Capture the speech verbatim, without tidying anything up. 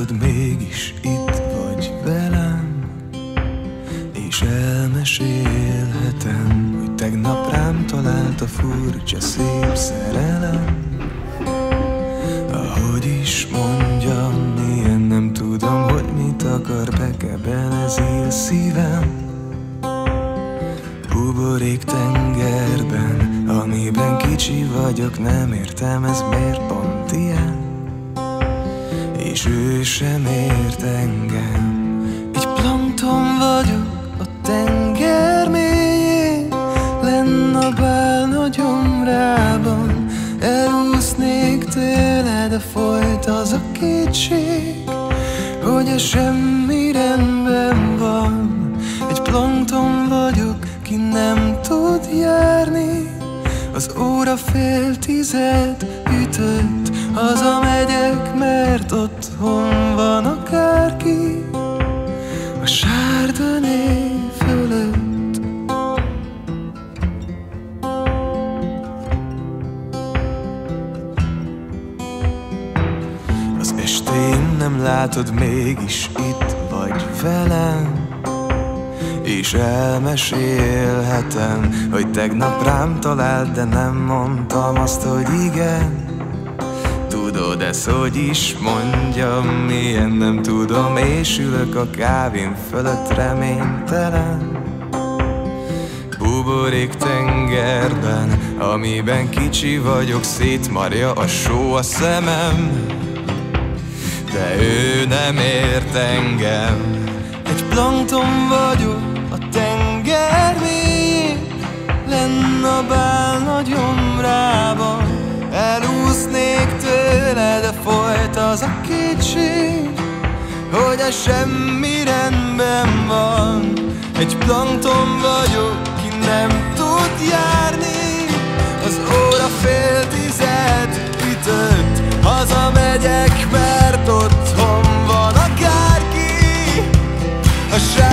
látod, mégis itt vagy velem, és elmesélhetem, hogy tegnap rám talált a furcsa szép szerelem. Ahogy is mondjam, milyen, nem tudom, hogy mit akar, bekebelezi a szívem. Buborék tengerben, amiben kicsi vagyok, nem értem, ez miért pont ilyen. És ő sem ért engem, egy plankton vagyok a tenger mélyén, lenn a bálna gyomrában, elúsznék tőle, de folyt az a kétség, hogy a semmi rendben van. Egy plankton vagyok, ki nem tud járni, az óra fél tized ütött, hazamegyek, mert otthon van akárki a Chardonnay fölött. Az estén nem látod, mégis itt vagy velem, és elmesélhetem, hogy tegnap rám talált, de nem mondtam azt, hogy igen. Tudod, ez hogy is mondjam, milyen, nem tudom, és ülök a kávén fölött reménytelen. Buborék tengerben, amiben kicsi vagyok, szétmarja a só a szemem, de ő nem ért engem. Egy plankton vagyok a tenger mélyén, lenn a bálna gyomrában, elúsznék tőle, de folyt az a kétség, hogy a semmi rendben van. Egy plankton vagyok, ki nem tud járni, az óra fél tized ütött, hazamegyek, mert otthon van akárki a